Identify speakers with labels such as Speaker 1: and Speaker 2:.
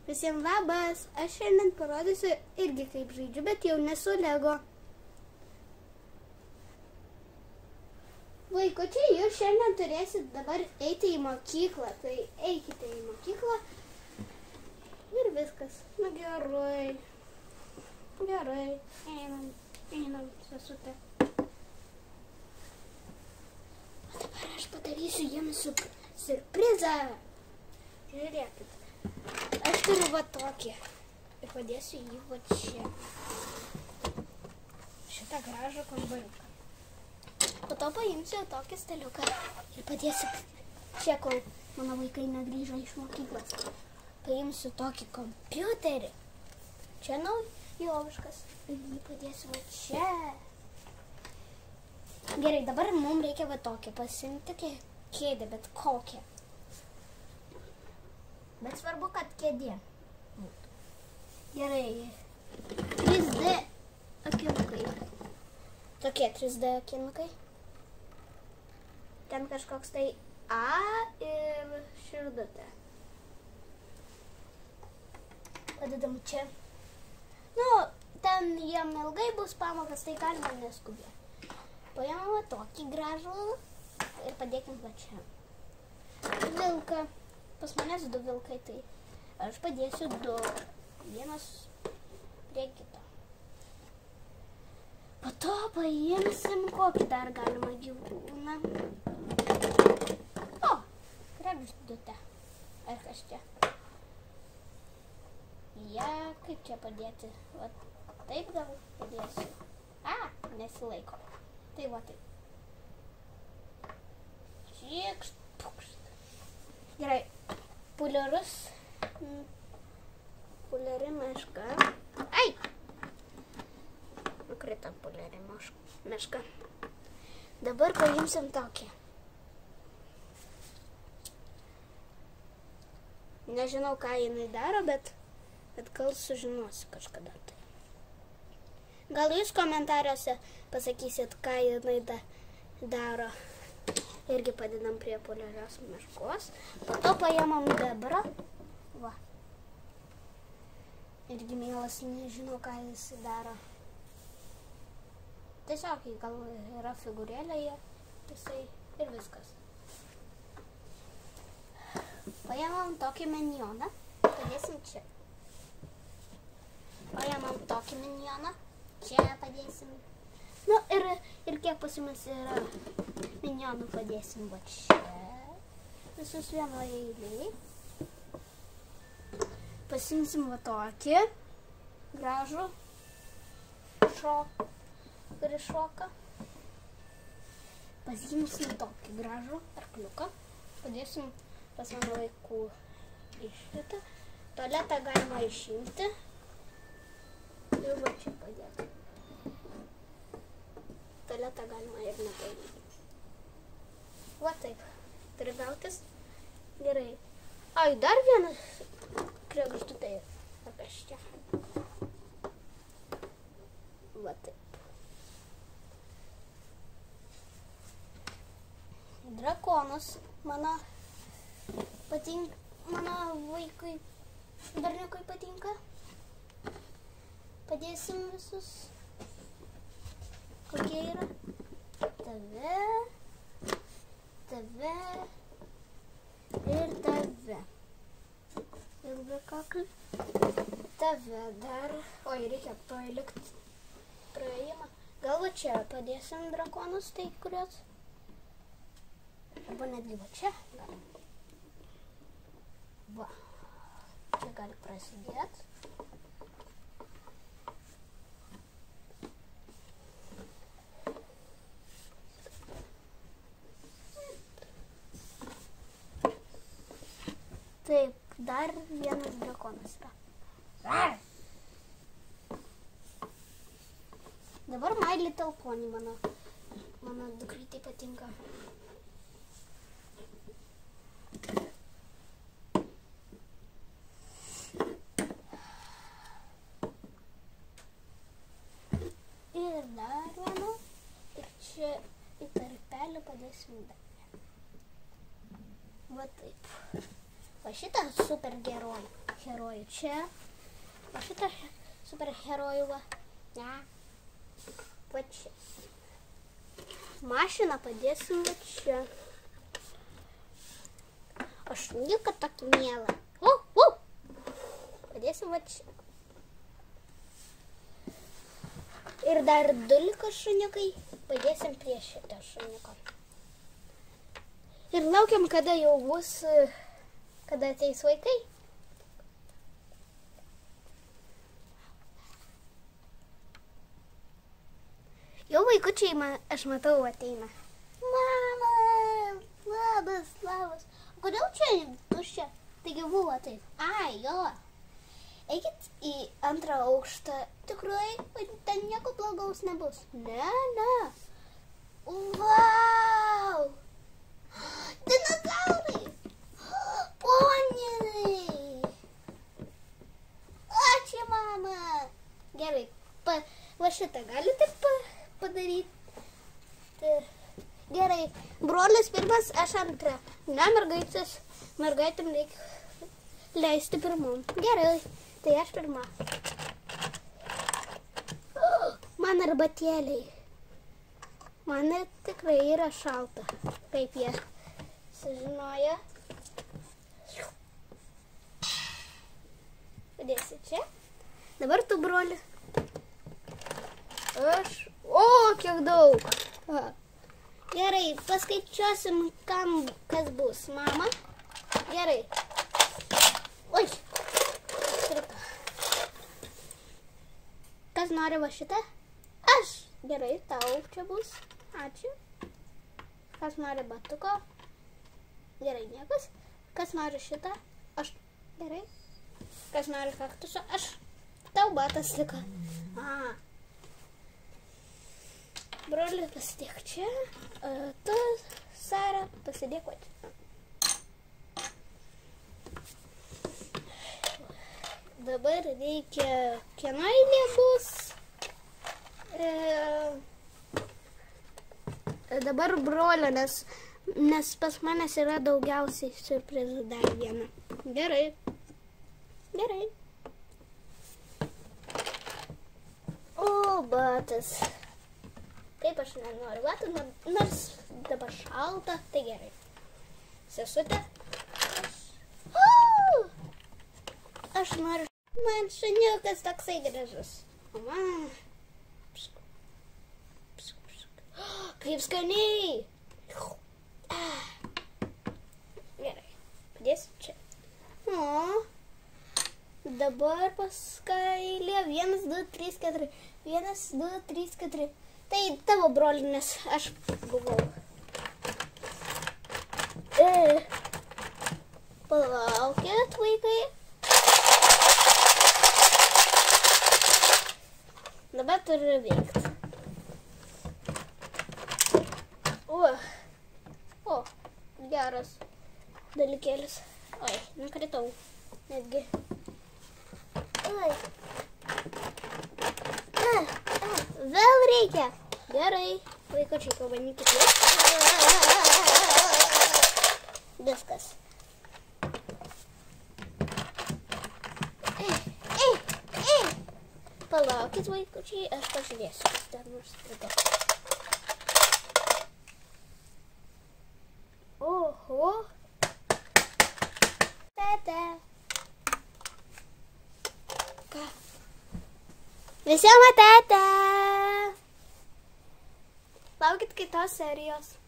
Speaker 1: Visiems labas, aš šiandien parodysiu irgi kaip žaidžiu, bet jau nesu Lego. Vaikučiai, jūs šiandien turėsit dabar eiti į mokyklą, tai eikite į mokyklą ir viskas. Na gerai, einam, sesute. Dabar aš padarysiu jiems siurprizą. Žiūrėkit. Aš turiu va tokį ir padėsiu jį va čia. Šitą gražų kambariuką. Po to paimsiu tokį staliuką ir padėsiu čia, kol mano vaikai negrįžo iš mokyklos. Paimsiu tokį kompiuterį. Čia naujoviškas. Ir jį padėsiu va čia. Gerai, dabar mums reikia va tokį. Pasiimti kėdę, bet kokią. Bet svarbu, kad kėdė būtų. Gerai. 3D akinukai. Tokie 3D akinukai. Ten kažkoks tai A ir širdutė. Padedam čia. Nu, ten jam ilgai bus pamokas, tai galima neskubėti. Paėmame tokį gražų ir padėkim va čia. Vilką. Pas manęs 2 vilkai, tai aš padėsiu 2. Vienas prie kito. Po to paimsim kokį dar galima gyvūną. O, kregždutę. Ar kas čia? Ja, kaip čia padėti? Va, taip gal padėsiu. A, nesilaiko. Tai va taip. Čiekšt, pukšt. Gerai. Populiari meška. Ai! Nukrito populiari meška. Dabar paimsim tokį. Nežinau, ką jinai daro, bet gal sužinosiu kažkada. Gal jūs komentariuose pasakysit, ką jinai daro. Irgi padedam prie populiarios meškos. Po to paėmam bebrą. Va. Irgi mielas nežino, ką jis daro. Tiesiog gal yra figūrėlėje. Jisai ir viskas. Paėmam tokį minioną. Padėsim čia. Paėmam tokį minioną. Čia padėsim. Nu ir kiek pas jumis yra minionų padėsim va čia. Visus vienoje eilėje. Pasimsim va tokį gražų kuris šoka. Pasimsim tokį gražų arkliuką. Padėsim pas mano vaikų išritą. Tualetą galima išimti. Ir va čia padėti. Tualetą galima ir nepaimti. Va taip. Turi gautis. Gerai. Ai, dar vienas kregždutė. Kas čia? Va taip. Drakonas mano vaikui, berniukui patinka. Padėsim visus. Kokie yra? Tave ir tave. Ilga kaklį. Tave dar. Oi, reikia palikti praėjimą. Gal va čia padėsim drakonus, tai kurios? Arba netgi va čia. Va. Čia gali prasidėti. Taip, dar vienas drakonas yra. Dabar My Little Pony mano dukrytei patinka. Ir dar vieną. Ir čia į tarpelį padėsim dar. Va taip. Va šitą super geroji. herojų čia. O šitą superherojų va. Ne. Va čia. Mašiną padėsim va čia. O šuniuką tokį mielą. Padėsim va čia. Ir dar 2 liko šuniukai. Padėsim prie šito šuniuko. Ir laukiam, kada jau bus, kada ateis vaikai. Jau vaikučiai, aš matau, ateina. Mama, labas. O kodėl čia tuščia? Taigi buvo taip. Ai, jo. Eikit į 2 aukštą. Tikrai, ten nieko blogaus nebus. Ne. Vau. Dinozaurai. Poniai. Ačiū, mama. Gerai, va šitą galite padaryti. Gerai, brolis pirmas, aš antra. Ne, mergaitėm reikia leisti pirmom. Gerai, tai aš pirma. Man arbatėliai. Man tikrai yra šalta, kaip jie sužinoja. Padėsi čia. Dabar tu, broli. Aš. O, kiek daug. Gerai, paskaičiuosim, kas bus. Mama. Gerai. Oi. Kas nori va šitą? Aš. Gerai, tau čia bus. Ačiū. Kas nori batuko? Gerai, niekas. Kas nori šitą? Aš. Gerai. Kas nori kaktuso? Aš. Tau batas liko. Broli, pasidėk čia. Tu, Sara, pasidėk va čia. Dabar reikia, kieno eilė bus. Dabar brolio, nes pas manęs yra daugiausiai siurprizų dar vieną. Gerai. O, batas. Taip, aš nenoriu batų, nors dabar šalta, tai gerai. Sesutė. Aš noriu. Man šuniukas toksai gražus. O man. Kaip skaniai. Gerai. Padėsiu čia. O. Dabar paskailė. 1, 2, 3, 4. 1, 2, 3, 4. Tai tavo broli, nes aš buvau. Palaukit, vaikai. Dabar turiu veikti. O, geras dalykėlis. Oi, nukritau. Netgi. Oi. Vėl reikia. Gerai. Vaikučiai, pabandykit. Viskas. Palaukit, vaikučiai, aš pažiūrėsiu. Dar nors tada. Oho. Tata. Ką? Visiem tata. Laukit kitos serijos.